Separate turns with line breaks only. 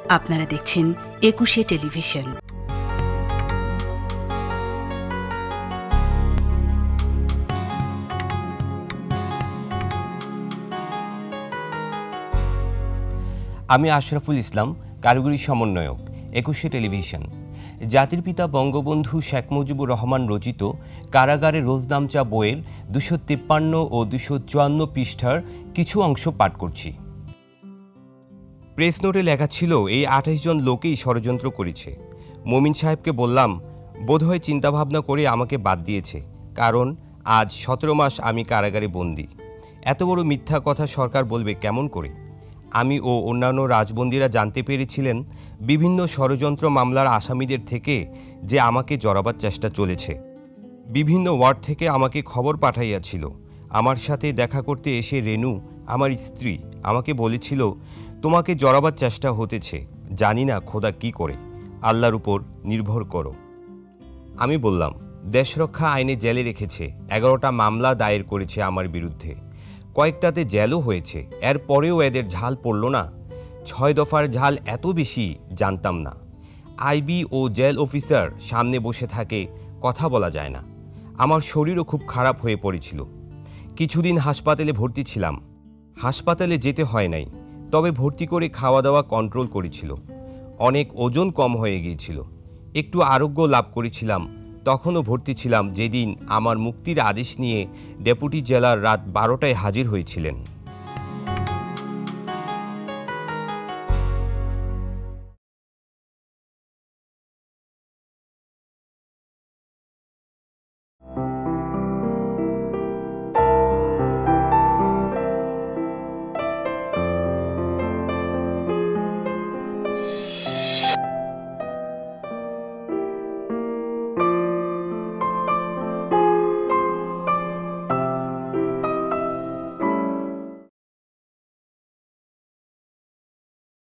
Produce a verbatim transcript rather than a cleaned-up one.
আপনারা দেখছেন একুশে টেলিভিশন।
আমি আশরাফুল ইসলাম, কারিগরি সমন্বয়ক, একুশে টেলিভিশন। জাতির পিতা বঙ্গবন্ধু শেখ মুজিবুর রহমান রচিত কারাগারে রোজনামচা বইয়ের দুশো তিপ্পান্ন ও দুশো চুয়ান্ন পৃষ্ঠার কিছু অংশ পাঠ করছি। প্রেস নোটে লেখা ছিল, এই আঠাশ জন লোকেই ষড়যন্ত্র করেছে। মমিন সাহেবকে বললাম, বোধহয় চিন্তাভাবনা করে আমাকে বাদ দিয়েছে, কারণ আজ সতেরো মাস আমি কারাগারে বন্দী। এত বড় মিথ্যা কথা সরকার বলবে কেমন করে? আমি ও অন্যান্য রাজবন্দীরা জানতে পেরেছিলেন বিভিন্ন ষড়যন্ত্র মামলার আসামিদের থেকে যে আমাকে জড়াবার চেষ্টা চলেছে। বিভিন্ন ওয়ার্ড থেকে আমাকে খবর পাঠাইয়াছিল। আমার সাথে দেখা করতে এসে রেনু, আমার স্ত্রী, আমাকে বলেছিল, তোমাকে জড়াবার চেষ্টা হতেছে, জানি না খোদা কি করে, আল্লাহর উপর নির্ভর করো। আমি বললাম, দেশরক্ষা আইনে জেলে রেখেছে, এগারোটা মামলা দায়ের করেছে আমার বিরুদ্ধে, কয়েকটাতে জেলও হয়েছে, এর পরেও এদের ঝাল পড়ল না। ছয় দফার ঝাল এত বেশি জানতাম না। আইবি ও জেল অফিসার সামনে বসে থাকে, কথা বলা যায় না। আমার শরীরও খুব খারাপ হয়ে পড়েছিল। কিছুদিন হাসপাতালে ভর্তি ছিলাম। হাসপাতালে যেতে হয় নাই, তবে ভর্তি করে খাওয়া দাওয়া কন্ট্রোল করেছিল। অনেক ওজন কম হয়ে গিয়েছিল। একটু আরোগ্য লাভ করেছিলাম। তখনও ভর্তি ছিলাম যেদিন আমার মুক্তির আদেশ নিয়ে ডেপুটি জেলার রাত বারোটায় হাজির হয়েছিলেন।